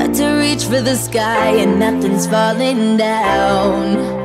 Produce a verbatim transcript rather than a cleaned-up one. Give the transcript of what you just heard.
Got to reach for the sky and nothing's falling down.